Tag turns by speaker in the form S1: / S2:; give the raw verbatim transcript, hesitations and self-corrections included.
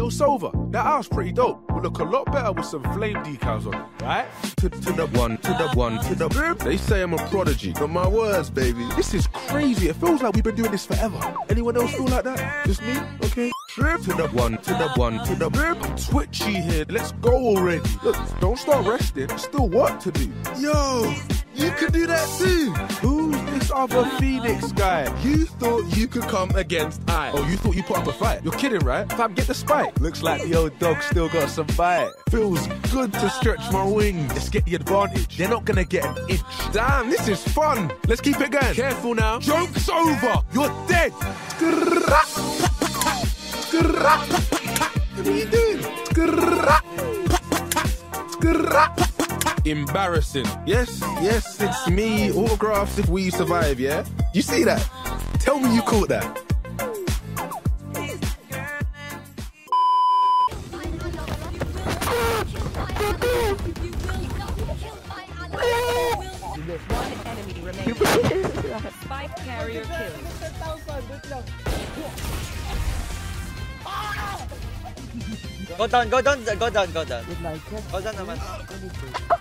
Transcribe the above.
S1: Yo, Sova, that house pretty dope. Will look a lot better with some flame decals on, right? To, to the one, to the one, to the boom. They say I'm a prodigy, but my words, baby. This is crazy. It feels like we've been doing this forever. Anyone else feel like that? Just me? Okay. Trip to the one, to the one, to the boom. I'm twitchy here. Let's go already. Look, don't start resting. There's still work to do. Yo, you can do that too. Who's this other Phoenix guy? You thought you could come against I. Oh, you thought you put up a fight? You're kidding, right? Fam, get the spike. Looks like the old dog still got some bite. Feels good to stretch my wings. Let's get the advantage. They're not gonna get an inch. Damn, this is fun. Let's keep it going. Careful now. Joke's over. You're dead. What are you doing? Embarrassing. Yes, yes, it's me. Autographs if we survive, yeah? You see that? Tell me you caught that.
S2: One enemy remaining. Spike carrier killed.
S3: Go down, go down, go down, go down. Go down naman.